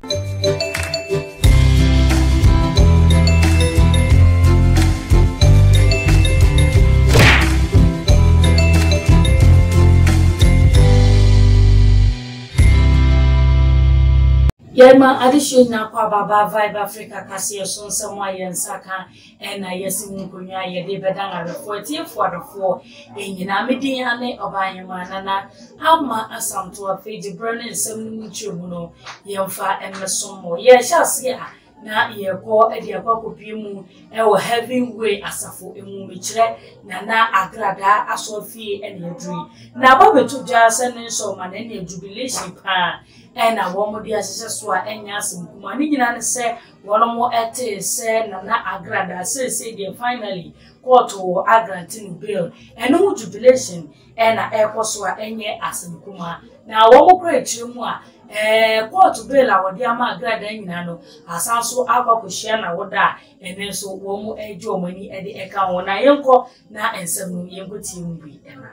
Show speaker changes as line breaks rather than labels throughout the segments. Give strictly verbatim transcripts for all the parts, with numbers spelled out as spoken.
Yema addition na kwa baba vibe Africa kasi son samwa yensaka ena yesi munkunya yede bedanga forty for the four enyina medin ane obayema nana ama asamto afeji burning sem nchemu no yemfa emmesomo ye hyase a na yeko ede akwakopi mu ewo heavyweight asafo emu mechire nana Agradaa asofie ene aduri na babetu jase ne so ma na ne jubilation pa ena womodi asese so a enya asimkuma ni nyina ne se wonomo ete se nana Agradaa se se de finally court o granting bail eno jubilation ena ekoso a enye asimkuma na womo kra chiremu a eh court bail a wodi ama Agradaa nyina no asanso akwakohia na woda ene so womo eje omani ede eka wona yenko na ensem no yenko timu bi ena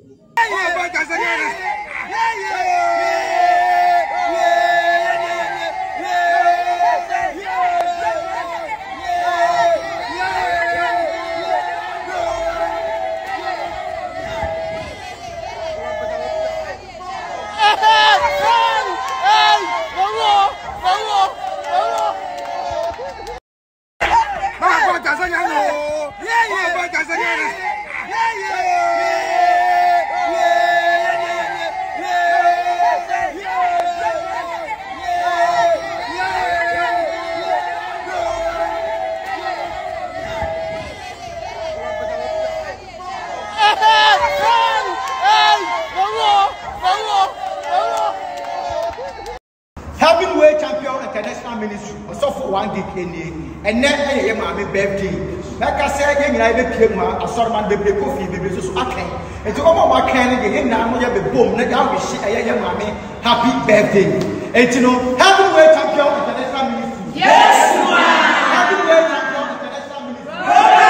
Heavyweight champion international ministry also for one decade and then I am birthday. Like I said, I became a assortment of the coffee, the so okay. And to all my candy, and now we have a boom, and now we see a young mommy happy birthday. And you know, heavyweight champion international ministry. Yes, ma'am. Heavyweight champion international ministry.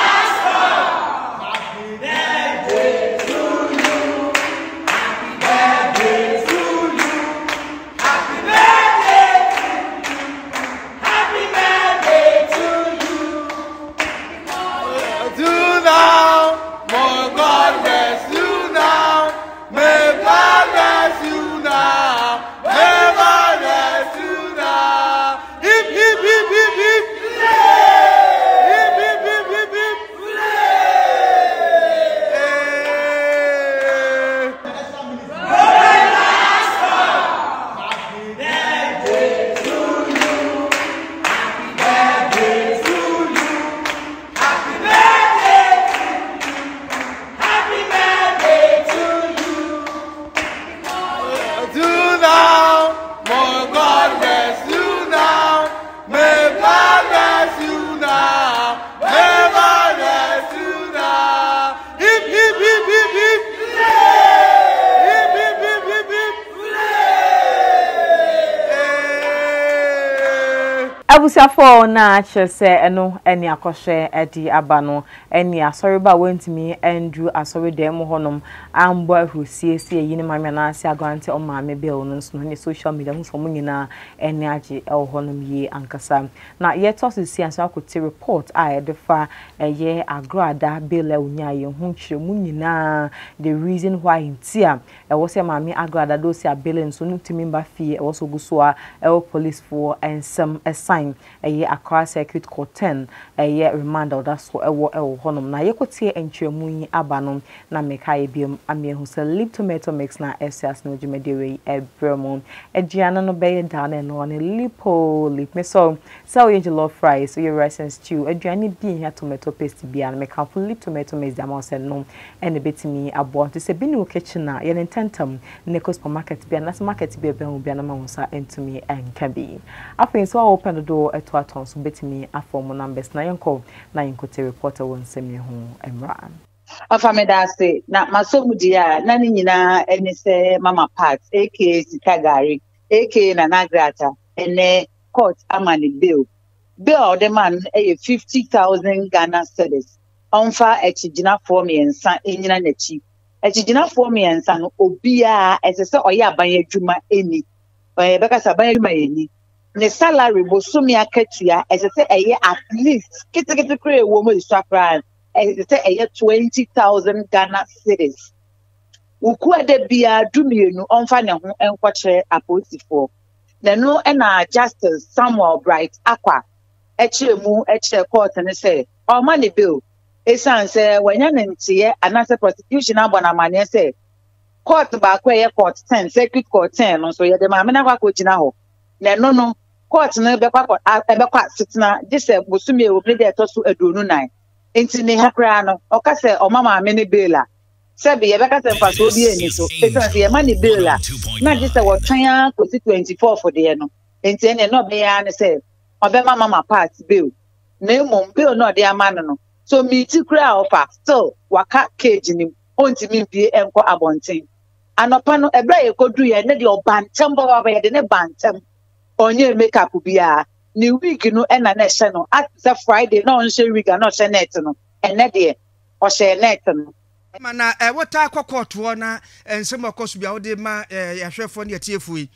Abusafo na chese eno eni akoshe edi abano eni asoriba wentimi endu asori dem honom ambo ahusie sie yini mamya na ase agwante o maame bill no nso ne social media hu somo nyina eni age e honom yi ankasa na ye tosi si anso akote report a edefa eye Agradaa bill e unya ye hu chiremu nyina the reason why intia e wo se maame Agradaa do si bill nso ntimi mba fie e wo so guso a e police for and some assign eye Accra Circuit Court ten eye remand order so ewo ewo honom na yekotie entwemu yi abanom na mekaye biom amiehu se lip tomato mix na esas no jumedere ebremo ejiana no be down and no ne lipo lip me so so you jollof fries so your rice and stew ejiani bi here tomato paste bia na meka full lip tomato mix da ma se no ene betimi abo to se binu kitchen na ye tentam ne ko supermarket bia na market bia be hu bia na ma wonsa entumi enkabi afin so open the door eto aton so betimi aform numbers na yenko na yenkote reporter won semi ho emran
afameda say na masomudi a na ni nyina eni se mama part aka Sikagari aka na Agradaa ene court amani bill bill the man e fifty thousand Ghana cedis onfa echigina for me ensa enyina nachi echigina for me ensa no obia ese se oya aban adwuma eni eh beka sa aban adwuma eni ne salary bosumi akatua ese se eye at least kitikiti kre wo mo isafran ese se eye twenty thousand Ghana cedis uku ade bia dumienu onfa ne ho enkoche aposifo na no na Justice Samuel Bright Akwa echemu eche court ne say o ma ne bill esan say wanya ne ntie anase prosecution abona mane say court ba kwa ye court ten circuit court ten no so ye de ma me na kwa ko gina ho na no no court no be kwa e be kwa sitina dise bosumi e obi de to so adonu nine enti ne hakra no o ka say o mama me ne bela se be ye be ka say fa so obi eni so esan say ye ma ne bela na dise wo twan ko twenty-four for de no enti ene no be ya ne say obe mama mama part bill na mum bill no de amano no so me ti kra offer still waka cage ni onti mi bie enko abonten anopa no ebra ye kodu ye ne de obantem baba ba ye de ne bantem onye makeup bia ni week no e na na hye no at the Friday no hye week no hye net no ene de o hye net no
mana e wota kokoto na ensem okoso bia wo de ma yahwefo ne yetiefo yi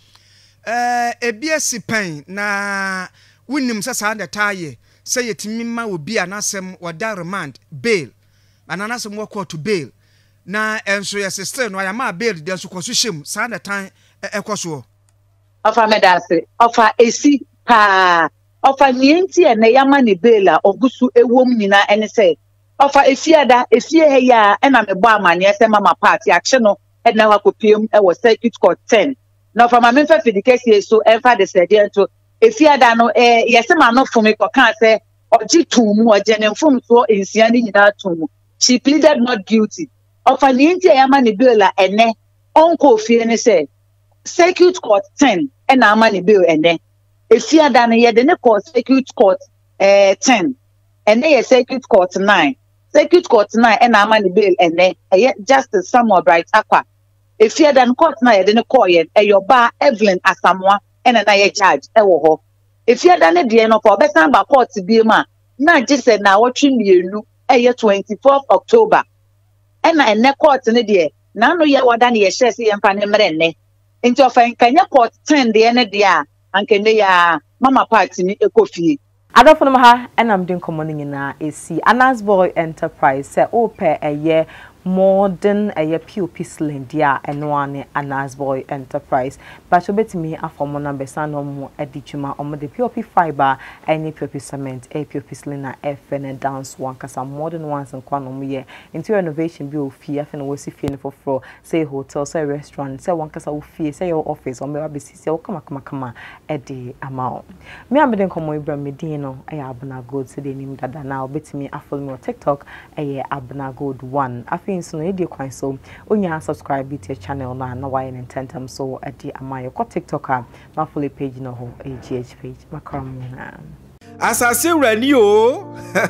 eh ebia sipan na wunim sasa na taye say yetimi ma obi anasem wada remand bail ananasem wo court bail na enso ye sister no ya ma bail de enso koso him sa na tan ekoso
ofa medase ofa esi pa ofa nienti e na yama ne bail a ogusu ewom nyina ene say ofa efiada efie he ya e na mebo amane se mama party action no e na wakopiem e wo circuit court ten na ofa ma me fa fidikesi so e fa de sede ento efiada no eh yesema no fumi ko kan say oji tumu ojene mfum so ensia ni nyina tumu she pleaded not guilty ofa nienti e yama ne bail a ene onko fie ne say circuit court ten e na ama ne bail ene efiada no ye de ne court circuit court eh ten ene ye circuit court nine circuit court nine e na ama ne bail ene e Justice Samuel Bright Akwa efiada no court nine ye de ne call ye e yoba Evelyn Asamoah ena na ye judge e wo ho efiada ne de no for besan ba court bi ma na gise na wotwe mienu e ye twenty-fourth October ena ene court ne de na no ye wada ne ye hye se ye mfa ne mre ne enti ofan kanya court ten de ne de a anke ne ya mama party ni ekofie
adofo no ha enam din komo nyina esi Anas Boy Enterprise se ope eye modern a P O P slendia enwane Anas Boy Enterprise but obetimi afomo number sanom edituma omo de P O P fiber any P O P cement a P O P slina F and dance one kasa modern ones and kwanom ye into renovation bi ofie afa na wasi fie for floor say hotel say restaurant say one kasa ofie say your office o me wa besi say kama kama kama e de amount me ameden komo ibra medin no e abna gold say de nim dada na obetimi afolo me TikTok e abna gold one afi so no dey kwan so onya subscribe to your channel na na why intentam so adi amayo ko TikToker na follow page no ho A G H page makram na
asase rani o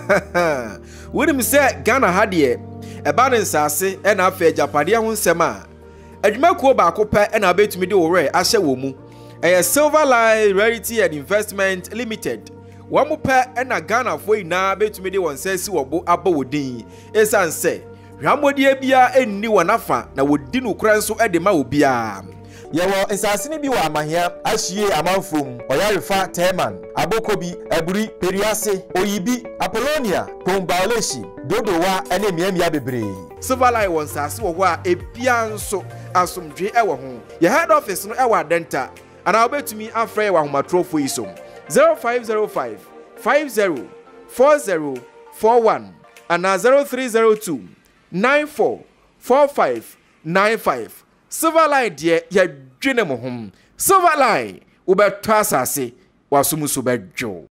wonim se Ghana ha de e ba ne nsase e na afa japade ho nsem a adwumakuo ba ko pa e na betumi de wore ahye wo mu e Silver Line Realty and Investment Limited wo mu pa e na Ghana fo ina betumi de won sasi wo bo abawodin esan se Ramodie bia enni wanafa na wodi no kran so ede ma obia
yewo nsasene bi wa amahia ahie amanfom oyarefa teman abokobi aburi periase oyibi apolonia tombaoleshi dodowa ene miamia bebre
Silver Line won sase wo ho a ebia nso asomdwe e wo ho ye head office no e wa denta ana obetumi afre wa homatrofo isom zero five zero five five zero four zero four one ana zero three zero two nine four four five nine five Silver Line de ya dwene mo hom Silver Line wo betwa asase waso muso bedwo